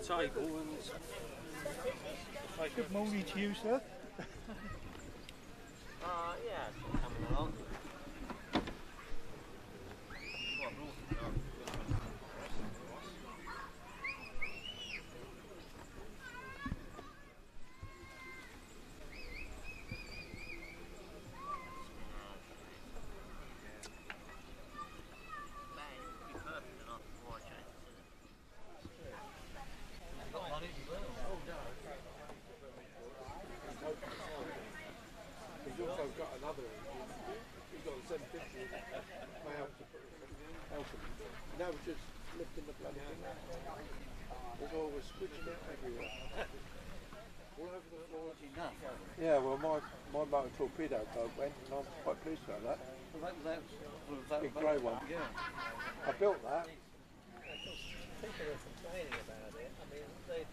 table and... Good morning to you, sir. Yeah, it's coming along. He's also got another, he's got a 750 may help him. No, just lifting the bloody thing up. There's always switching out everywhere. All over the floor. Yeah, well my motor torpedo boat went and I'm quite pleased about that. Well, that Big grey one. Yeah. I built that. People are complaining about it. I mean, they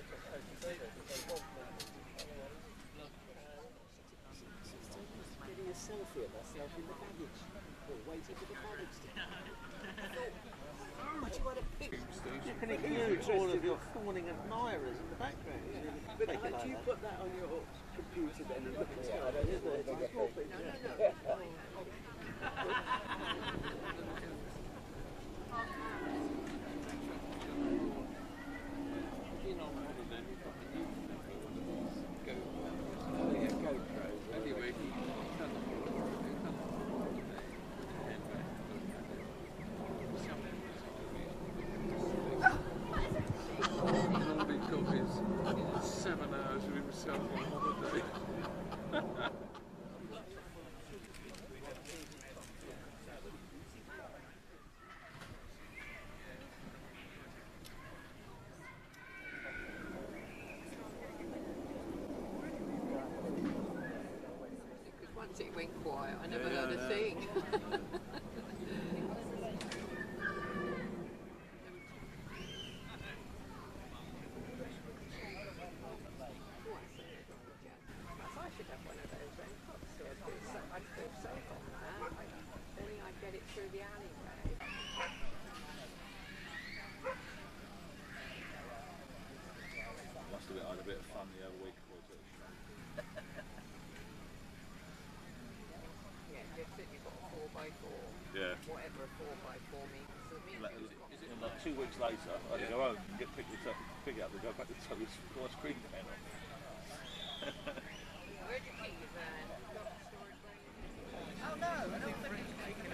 getting a selfie of myself in the baggage. Or waiting for the baggage to come. What do you want to pick? You can include all of your fawning admirers in the background. Yeah. But do you put that on your computer then and look at it? Anyway, morning coffees, 7 hours with himself on holiday. Once it went quiet, I never heard a thing. I should have one of those then. I'd feel safe on that. Then I'd get it through the alleyway. Must have had a bit of fun the other week. Yeah, you've got a 4x4. Yeah. Whatever a 4x4 means. Is it like 2 weeks later, I had to go home and pick it up and go back to the ice cream panel. Where'd you keep your van? Oh no, I don't think it's taken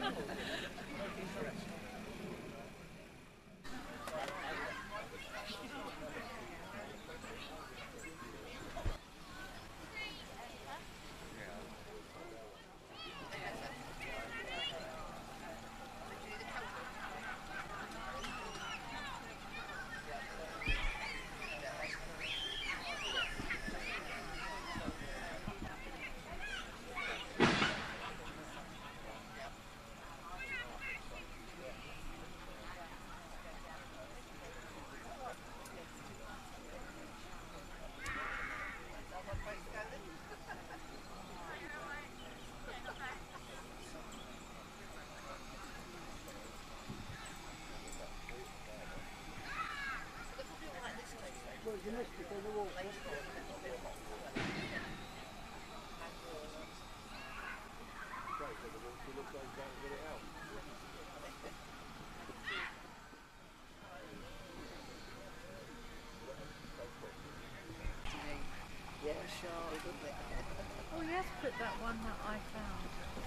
Well, you missed it on the wall. Great, so the wall to look like that and get it out. Yeah, sure, doesn't it? Oh yes, put that one that I found.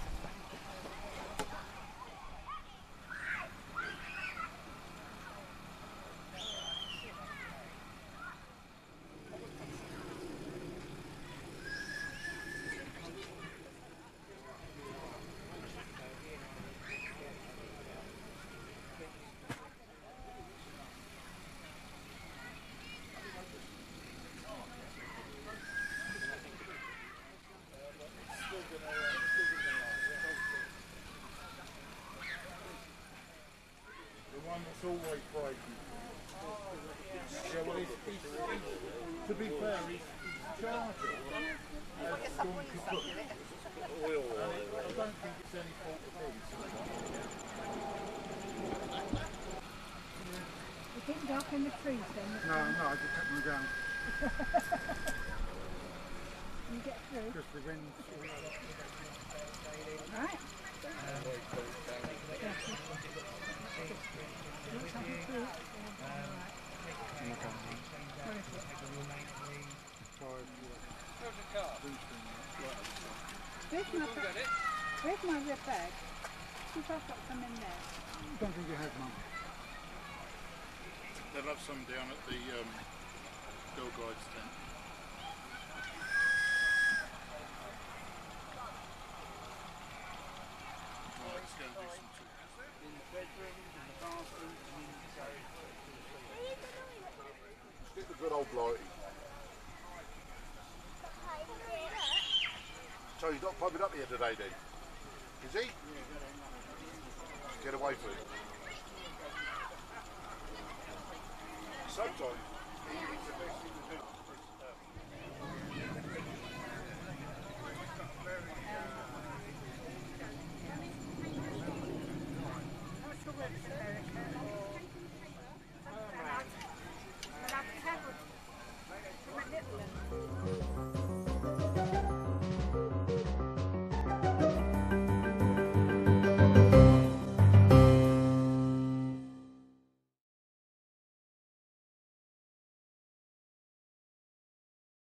The one that's always breaking. Yeah, well, he's, to be fair, he's charging. Oil. I don't think it's any fault of his. It didn't up in the trees then? No, no, I just cut them down. You get through? Just the wind. Right. Looks like a fruit. Where is it? Where's my red bag? See if I've got some in there. I don't think you have, Mum. They'll have some down at the Girl Guides tent. Right, let's go and do some talking. In the bedroom, in the bathroom, and in the garage. Stick the good old blighty. So he's not pumping up here today then? Is he? Get away from him. Sometimes it's the best thing to do.